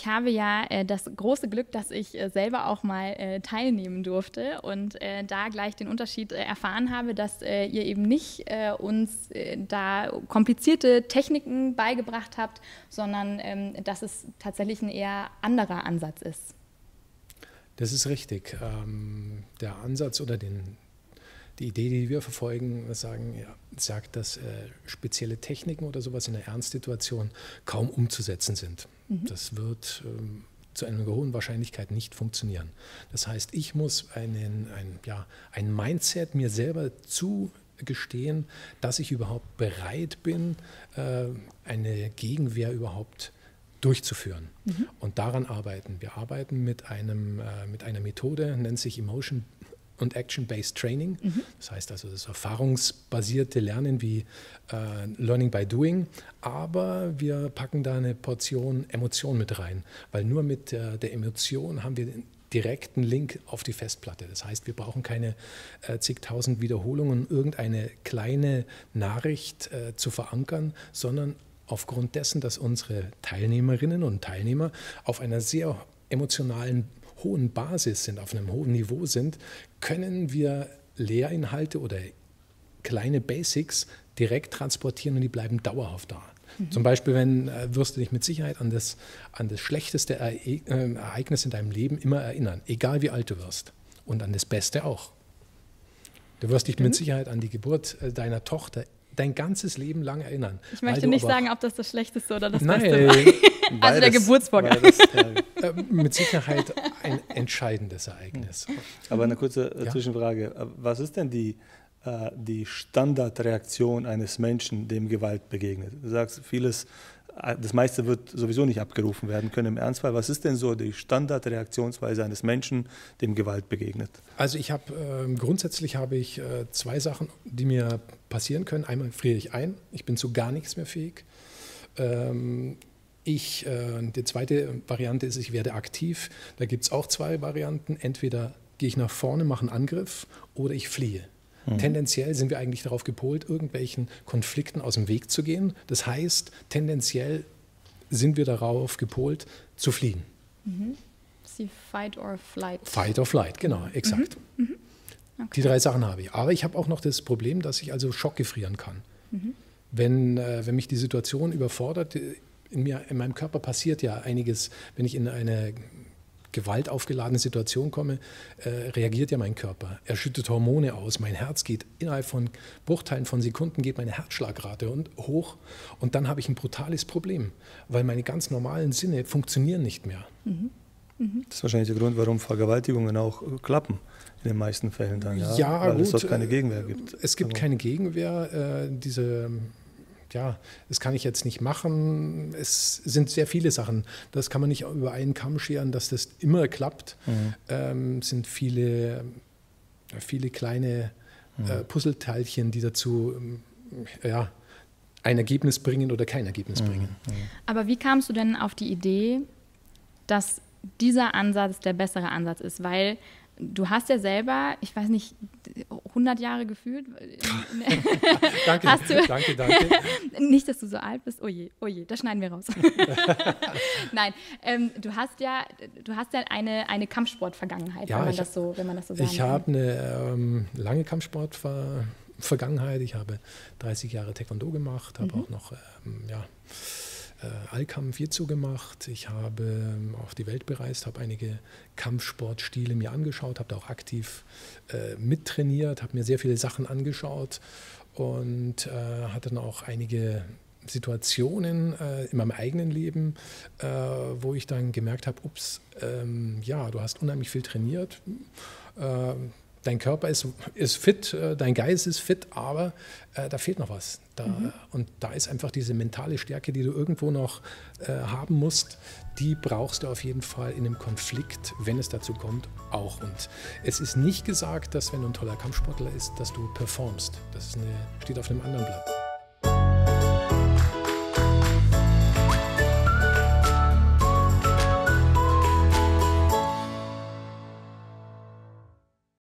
Ich habe ja das große Glück, dass ich selber auch mal teilnehmen durfte und da gleich den Unterschied erfahren habe, dass ihr eben nicht uns da komplizierte Techniken beigebracht habt, sondern dass es tatsächlich ein eher anderer Ansatz ist. Das ist richtig. Der Ansatz oder die Idee, die wir verfolgen, sagt, dass spezielle Techniken oder sowas in einer Ernstsituation kaum umzusetzen sind. Das wird zu einer hohen Wahrscheinlichkeit nicht funktionieren. Das heißt, ich muss ein Mindset mir selber zugestehen, dass ich überhaupt bereit bin, eine Gegenwehr überhaupt durchzuführen. Und daran arbeiten. Wir arbeiten mit einer Methode, nennt sich Emotion- und Action-Based Training. Das heißt also das erfahrungsbasierte Lernen wie Learning by Doing, aber wir packen da eine Portion Emotion mit rein, weil nur mit der Emotion haben wir den direkten Link auf die Festplatte. Das heißt, wir brauchen keine zigtausend Wiederholungen, irgendeine kleine Nachricht zu verankern, sondern aufgrund dessen, dass unsere Teilnehmerinnen und Teilnehmer auf einer sehr emotionalen hohen Basis sind, auf einem hohen Niveau sind, können wir Lehrinhalte oder kleine Basics direkt transportieren und die bleiben dauerhaft da. Zum Beispiel, wirst du dich mit Sicherheit an das schlechteste Ereignis in deinem Leben immer erinnern, egal wie alt du wirst. Und an das Beste auch. Du wirst dich mit Sicherheit an die Geburt deiner Tochter dein ganzes Leben lang erinnern. Ich möchte nicht sagen, ob das Schlechteste oder das Beste Nein, war. Also der Geburtsvorgang. Mit Sicherheit ein entscheidendes Ereignis. Aber eine kurze Zwischenfrage. Was ist denn die Standardreaktion eines Menschen, dem Gewalt begegnet? Du sagst, das meiste wird sowieso nicht abgerufen werden können im Ernstfall. Was ist denn so die Standardreaktionsweise eines Menschen, dem Gewalt begegnet? Also grundsätzlich habe ich zwei Sachen, die mir passieren können. Einmal friere ich ein, ich bin zu gar nichts mehr fähig. Die zweite Variante ist, ich werde aktiv. Da gibt es auch zwei Varianten. Entweder gehe ich nach vorne, mache einen Angriff oder ich fliehe. Tendenziell sind wir eigentlich darauf gepolt, irgendwelchen Konflikten aus dem Weg zu gehen. Das heißt, tendenziell sind wir darauf gepolt, zu fliehen. Sie Fight or Flight. Fight or Flight, genau, exakt. Okay. Die drei Sachen habe ich. Aber ich habe auch noch das Problem, dass ich also schockgefrieren kann. Wenn mich die Situation überfordert, in meinem Körper passiert ja einiges, wenn ich in eine gewaltaufgeladene Situation komme, reagiert ja mein Körper. Er schüttet Hormone aus, mein Herz geht innerhalb von Bruchteilen von Sekunden, geht meine Herzschlagrate hoch und dann habe ich ein brutales Problem, weil meine ganz normalen Sinne funktionieren nicht mehr. Das ist wahrscheinlich der Grund, warum Vergewaltigungen auch klappen in den meisten Fällen dann, weil es dort keine Gegenwehr gibt. Es gibt keine Gegenwehr, das kann ich jetzt nicht machen. Es sind sehr viele Sachen. Das kann man nicht über einen Kamm scheren, dass das immer klappt. Es sind viele kleine Puzzleteilchen, die dazu ein Ergebnis bringen oder kein Ergebnis bringen. Aber wie kamst du denn auf die Idee, dass dieser Ansatz der bessere Ansatz ist? Weil du hast ja selber, ich weiß nicht, 100 Jahre gefühlt. Danke. Nicht, dass du so alt bist. Oh je, das schneiden wir raus. Nein, du hast ja eine Kampfsport-Vergangenheit, wenn man das so sagen kann. Ich habe eine lange Kampfsport-Vergangenheit. Ich habe 30 Jahre Taekwondo gemacht, habe auch noch Allkampf Jiu-Jitsu gemacht. Ich habe auch die Welt bereist, habe einige Kampfsportstile mir angeschaut, habe da auch aktiv mittrainiert, habe mir sehr viele Sachen angeschaut und hatte dann auch einige Situationen in meinem eigenen Leben, wo ich dann gemerkt habe, du hast unheimlich viel trainiert. Dein Körper ist fit, dein Geist ist fit, aber da fehlt noch was. Und da ist einfach diese mentale Stärke, die du irgendwo noch haben musst, die brauchst du auf jeden Fall in einem Konflikt, wenn es dazu kommt, auch. Und es ist nicht gesagt, dass wenn du ein toller Kampfsportler bist, dass du performst. Das steht auf einem anderen Blatt.